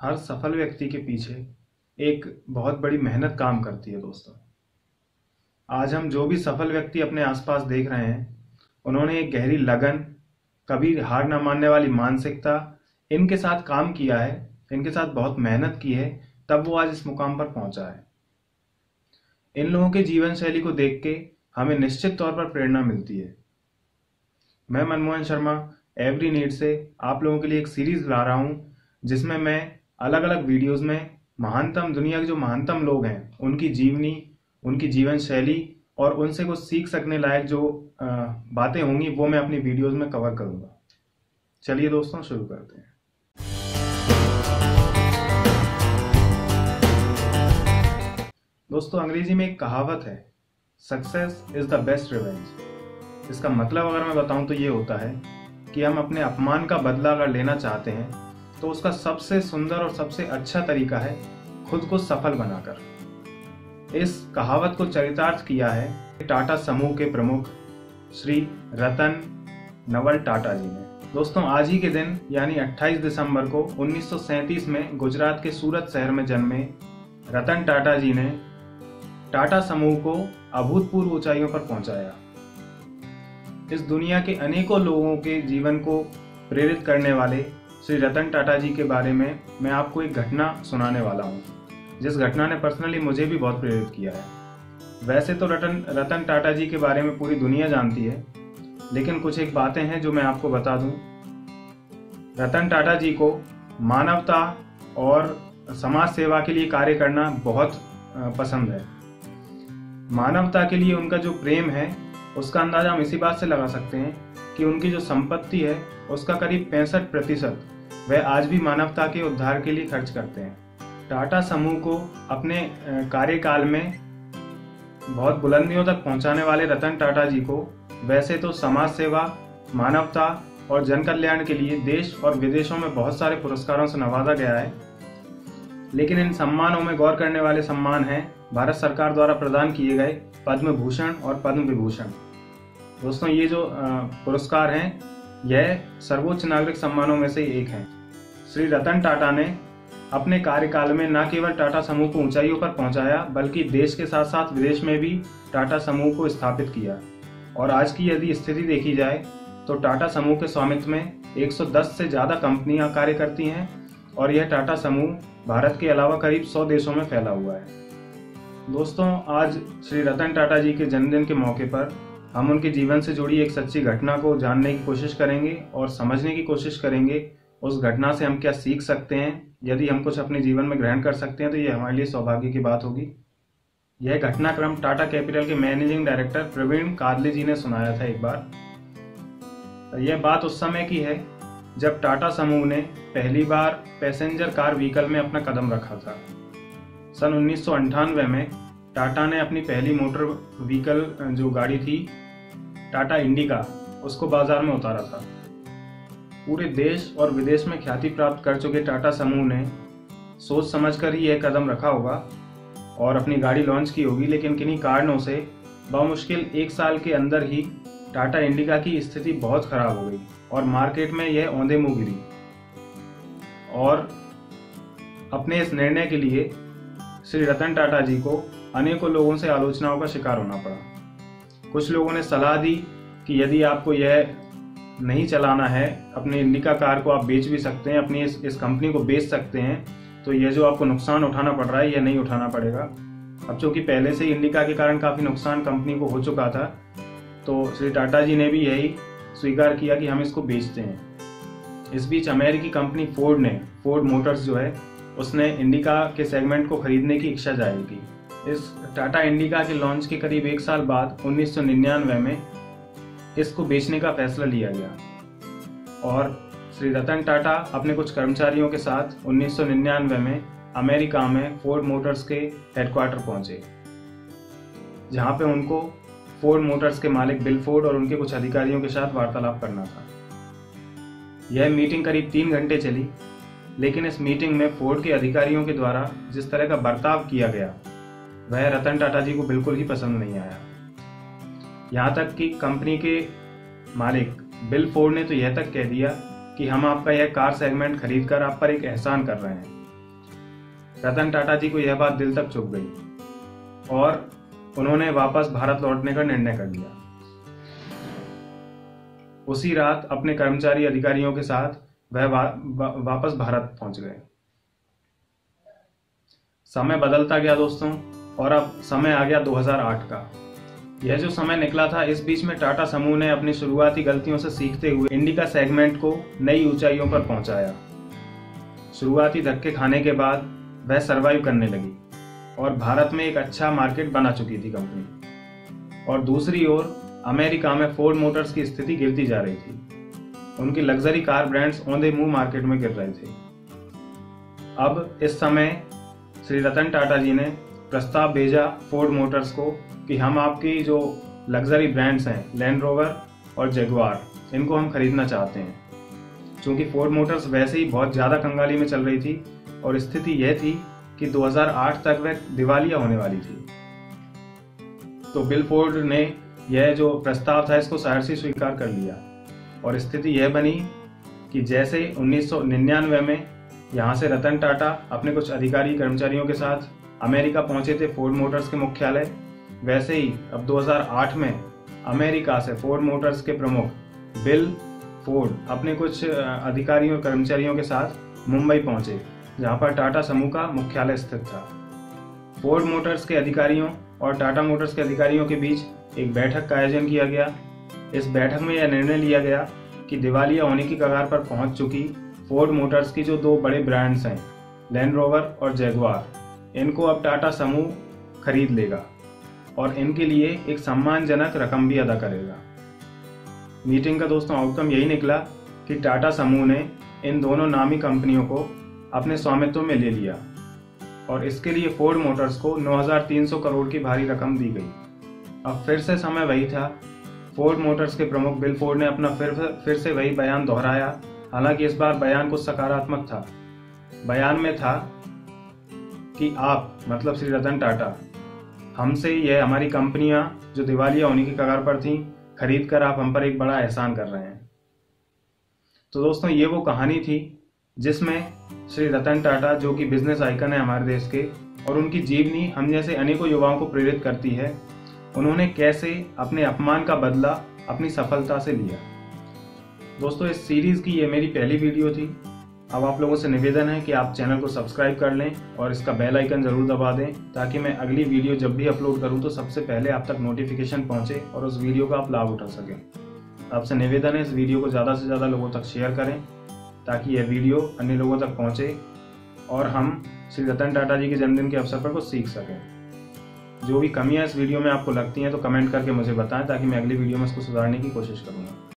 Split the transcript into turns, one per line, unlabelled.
हर सफल व्यक्ति के पीछे एक बहुत बड़ी मेहनत काम करती है दोस्तों। आज हम जो भी सफल व्यक्ति अपने आसपास देख रहे हैं, उन्होंने एक गहरी लगन, कभी हार न मानने वाली मानसिकता इनके साथ काम किया है, इनके साथ बहुत मेहनत की है, तब वो आज इस मुकाम पर पहुंचा है। इन लोगों के जीवन शैली को देख के हमें निश्चित तौर पर प्रेरणा मिलती है। मैं मनमोहन शर्मा एवरी नीड से आप लोगों के लिए एक सीरीज ला रहा हूं, जिसमें मैं अलग अलग वीडियोस में दुनिया के जो महानतम लोग हैं, उनकी जीवनी, उनकी जीवन शैली और उनसे कुछ सीख सकने लायक जो बातें होंगी वो मैं अपनी वीडियोस में कवर करूंगा। चलिए दोस्तों, शुरू करते हैं। दोस्तों, अंग्रेजी में एक कहावत है, success is the best revenge. इसका मतलब अगर मैं बताऊं तो ये होता है कि हम अपने अपमान का बदला अगर लेना चाहते हैं तो उसका सबसे सुंदर और सबसे अच्छा तरीका है खुद को सफल बनाकर। इस कहावत को चरितार्थ किया है टाटा समूह के प्रमुख श्री रतन टाटा जी ने। दोस्तों, आज ही के दिन यानी 28 दिसंबर को 1937 में गुजरात के सूरत शहर में जन्मे रतन टाटा जी ने टाटा समूह को अभूतपूर्व ऊंचाइयों पर पहुंचाया। इस दुनिया के अनेकों लोगों के जीवन को प्रेरित करने वाले श्री रतन टाटा जी के बारे में मैं आपको एक घटना सुनाने वाला हूं, जिस घटना ने पर्सनली मुझे भी बहुत प्रेरित किया है। वैसे तो रतन टाटा जी के बारे में पूरी दुनिया जानती है, लेकिन कुछ एक बातें हैं जो मैं आपको बता दूं। रतन टाटा जी को मानवता और समाज सेवा के लिए कार्य करना बहुत पसंद है। मानवता के लिए उनका जो प्रेम है, उसका अंदाजा हम इसी बात से लगा सकते हैं कि उनकी जो संपत्ति है उसका करीब 65% वह आज भी मानवता के उद्धार के लिए खर्च करते हैं। टाटा समूह को अपने कार्यकाल में बहुत बुलंदियों तक पहुंचाने वाले रतन टाटा जी को वैसे तो समाज सेवा, मानवता और जन कल्याण के लिए देश और विदेशों में बहुत सारे पुरस्कारों से नवाजा गया है, लेकिन इन सम्मानों में गौर करने वाले सम्मान हैं भारत सरकार द्वारा प्रदान किए गए पद्म भूषण और पद्म विभूषण। दोस्तों, ये जो पुरस्कार हैं, यह सर्वोच्च नागरिक सम्मानों में से एक हैं। श्री रतन टाटा ने अपने कार्यकाल में न केवल टाटा समूह को ऊंचाइयों पर पहुंचाया, बल्कि देश के साथ साथ विदेश में भी टाटा समूह को स्थापित किया। और आज की यदि स्थिति देखी जाए तो टाटा समूह के स्वामित्व में 110 से ज्यादा कंपनियां कार्य करती हैं और यह टाटा समूह भारत के अलावा करीब 100 देशों में फैला हुआ है। दोस्तों, आज श्री रतन टाटा जी के जन्मदिन के मौके पर हम उनके जीवन से जुड़ी एक सच्ची घटना को जानने की कोशिश करेंगे और समझने की कोशिश करेंगे उस घटना से हम क्या सीख सकते हैं। यदि हम कुछ अपने जीवन में ग्रहण कर सकते हैं तो ये हमारे लिए सौभाग्य की बात होगी। यह घटनाक्रम टाटा कैपिटल के मैनेजिंग डायरेक्टर प्रवीण कादले जी ने सुनाया था एक बार। यह बात उस समय की है जब टाटा समूह ने पहली बार पैसेंजर कार व्हीकल में अपना कदम रखा था। सन 1998 में टाटा ने अपनी पहली मोटर व्हीकल जो गाड़ी थी टाटा इंडिका, उसको बाजार में उतारा था। पूरे देश और विदेश में ख्याति प्राप्त कर चुके टाटा समूह ने सोच समझकर ही यह कदम रखा होगा और अपनी गाड़ी लॉन्च की होगी, लेकिन किन्हीं कारणों से बामुश्किल 1 साल के अंदर ही टाटा इंडिका की स्थिति बहुत खराब हो गई और मार्केट में यह औंधे मुंह गिरी। और अपने इस निर्णय के लिए श्री रतन टाटा जी को अनेकों लोगों से आलोचनाओं का शिकार होना पड़ा। कुछ लोगों ने सलाह दी कि यदि आपको यह नहीं चलाना है, अपने इंडिका कार को आप बेच भी सकते हैं, अपनी इस कंपनी को बेच सकते हैं, तो यह जो आपको नुकसान उठाना पड़ रहा है यह नहीं उठाना पड़ेगा। अब चूंकि पहले से इंडिका के कारण काफी नुकसान कंपनी को हो चुका था, तो श्री टाटा जी ने भी यही स्वीकार किया कि हम इसको बेचते हैं। इस बीच अमेरिकी कंपनी फोर्ड मोटर्स जो है, उसने इंडिका के सेगमेंट को खरीदने की इच्छा जाहिर की। इस टाटा इंडिका के लॉन्च के करीब 1 साल बाद 1999 में इसको बेचने का फैसला लिया गया और श्री रतन टाटा अपने कुछ कर्मचारियों के साथ 1999 में अमेरिका में फोर्ड मोटर्स के हेडक्वार्टर पहुंचे, जहां पे उनको फोर्ड मोटर्स के मालिक बिल फोर्ड और उनके कुछ अधिकारियों के साथ वार्तालाप करना था। यह मीटिंग करीब 3 घंटे चली, लेकिन इस मीटिंग में फोर्ड के अधिकारियों के द्वारा जिस तरह का बर्ताव किया गया वह रतन टाटा जी को बिल्कुल ही पसंद नहीं आया। यहाँ तक कि कंपनी के मालिक बिल फोर्ड ने तो यह तक कह दिया कि हम आपका यह कार सेगमेंट खरीद कर आप पर एक एहसान कर रहे हैं। रतन टाटा जी को यह बात दिल तक चुभ गई और उन्होंने वापस भारत लौटने का निर्णय कर लिया। उसी रात अपने कर्मचारी अधिकारियों के साथ वह वापस भारत पहुंच गए। समय बदलता गया दोस्तों, और अब समय आ गया 2008 का। यह जो समय निकला था, इस बीच में टाटा समूह ने अपनी शुरुआती गलतियों से सीखते हुए इंडिका सेगमेंट को नई ऊंचाइयों पर पहुंचाया। शुरुआती धक्के खाने के बाद वह सरवाइव करने लगी और भारत में एक अच्छा मार्केट बना चुकी थी कंपनी। और दूसरी ओर अमेरिका में फोर्ड मोटर्स की स्थिति गिरती जा रही थी। उनकी लग्जरी कार ब्रांड्स औंधे मुंह मार्केट में गिर रहे थे। अब इस समय श्री रतन टाटा जी ने प्रस्ताव भेजा फोर्ड मोटर्स को कि हम आपकी जो लग्जरी ब्रांड्स हैं लैंड रोवर और जैगुआर, इनको हम खरीदना चाहते हैं। क्योंकि फोर्ड मोटर्स वैसे ही बहुत ज़्यादा कंगाली में चल रही थी और स्थिति यह थी कि 2008 तक वह दिवालिया होने वाली थी। तो बिल फोर्ड ने यह जो प्रस्ताव था इसको सहर्ष स्वीकार कर लिया और स्थिति यह बनी कि जैसे 1999 में यहाँ से रतन टाटा अपने कुछ अधिकारी कर्मचारियों के साथ अमेरिका पहुंचे थे फोर्ड मोटर्स के मुख्यालय, वैसे ही अब 2008 में अमेरिका से फोर्ड मोटर्स के प्रमुख बिल फोर्ड अपने कुछ अधिकारियों और कर्मचारियों के साथ मुंबई पहुंचे, जहां पर टाटा समूह का मुख्यालय स्थित था। फोर्ड मोटर्स के अधिकारियों और टाटा मोटर्स के अधिकारियों के बीच एक बैठक का आयोजन किया गया। इस बैठक में यह निर्णय लिया गया कि दिवालिया होने की कगार पर पहुंच चुकी फोर्ड मोटर्स की जो दो बड़े ब्रांड्स हैं लैंड रोवर और जैगुआर, इनको अब टाटा समूह खरीद लेगा और इनके लिए एक सम्मानजनक रकम भी अदा करेगा। मीटिंग का दोस्तों आउटकम यही निकला कि टाटा समूह ने इन दोनों नामी कंपनियों को अपने स्वामित्व में ले लिया और इसके लिए फोर्ड मोटर्स को 9,300 करोड़ की भारी रकम दी गई। अब फिर से समय वही था। फोर्ड मोटर्स के प्रमुख बिल फोर्ड ने अपना फिर से वही बयान दोहराया। हालांकि इस बार बयान कुछ सकारात्मक था। बयान में था कि आप मतलब श्री रतन टाटा हमसे यह हमारी कंपनियां जो दिवालिया होने की कगार पर थीं खरीद कर आप हम पर एक बड़ा एहसान कर रहे हैं। तो दोस्तों ये वो कहानी थी जिसमें श्री रतन टाटा, जो कि बिजनेस आइकन है हमारे देश के, और उनकी जीवनी हम जैसे अनेकों युवाओं को प्रेरित करती है। उन्होंने कैसे अपने अपमान का बदला अपनी सफलता से लिया। दोस्तों इस सीरीज की ये मेरी पहली वीडियो थी। अब आप लोगों से निवेदन है कि आप चैनल को सब्सक्राइब कर लें और इसका बेल आइकन जरूर दबा दें, ताकि मैं अगली वीडियो जब भी अपलोड करूं तो सबसे पहले आप तक नोटिफिकेशन पहुंचे और उस वीडियो का आप लाभ उठा सकें। आपसे निवेदन है इस वीडियो को ज़्यादा से ज़्यादा लोगों तक शेयर करें, ताकि यह वीडियो अन्य लोगों तक पहुंचे और हम श्री रतन टाटा जी के जन्मदिन के अवसर पर कुछ सीख सकें। जो भी कमियां इस वीडियो में आपको लगती हैं तो कमेंट करके मुझे बताएं, ताकि मैं अगली वीडियो में इसको सुधारने की कोशिश करूँगा।